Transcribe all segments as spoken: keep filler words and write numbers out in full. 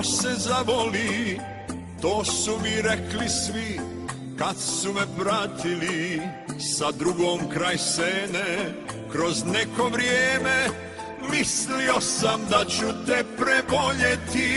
ko se zavoli, to su mi rekli svi kad su me pratili sa drugom kraj Sene. Kroz neko vrijeme mislio sam da ću te preboljeti.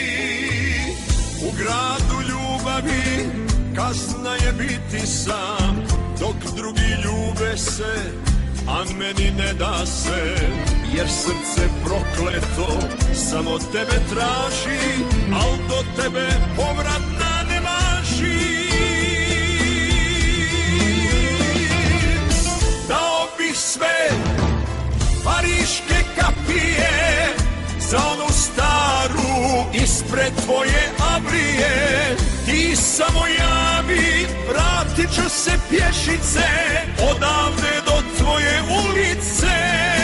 U gradu ljubavi kazna je biti sam, dok drugi ljube se, a meni ne da se. Jer srce prokleto samo tebe traži, al do tebe povratna ne važi. Dao bih sve pariške kapije za onu staru ispred tvoje abrije. Ti samo javi, vratit ću se pješice odavde do tvoje ulice.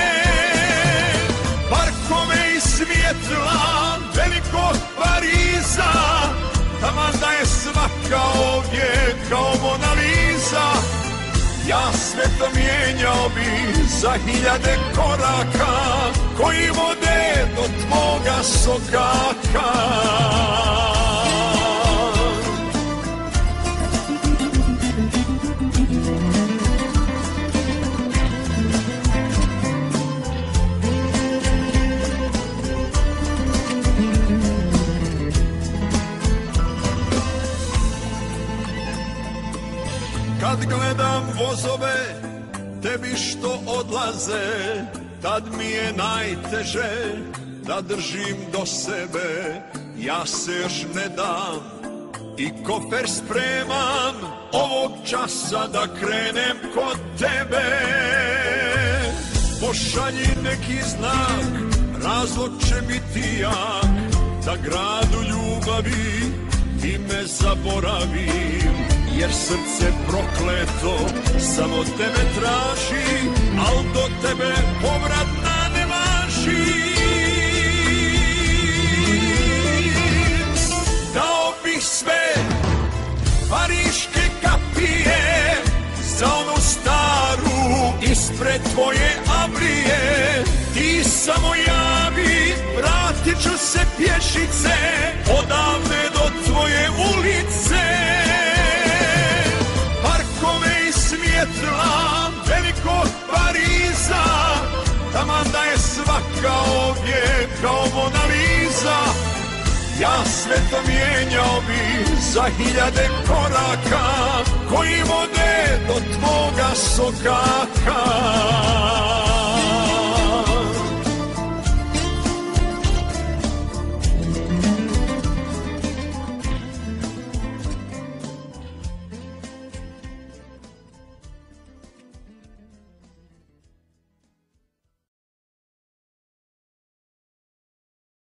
Parkove i svjetla velikog Pariza, taman da je svaka ovdje kao Mona Lisa. Ja sve to mijenjao bi za hiljade koraka koji vode do tvoga sokaka. Kad gledam vozove, tebi što odlaze, tad mi je najteže da držim do sebe. Ja se još ne dam i kofer spremam ovog časa da krenem kod tebe. Pošalji neki znak, razlog će biti jak, da gradu ljubavi ime zaboravim. Jer srce prokleto samo tebe traži, al do tebe povratna ne važi. Dao bih sve pariške kapije za onu staru ispred tvoje abrije. Ti samo javi, vratit ću se pješice odavde do tvoje ulice. Svjetla velikog Pariza, taman da je svaka ovdje kao Mona Lisa. Ja sve to mijenjao bi za hiljade koraka koji vode do tvoga sokaka.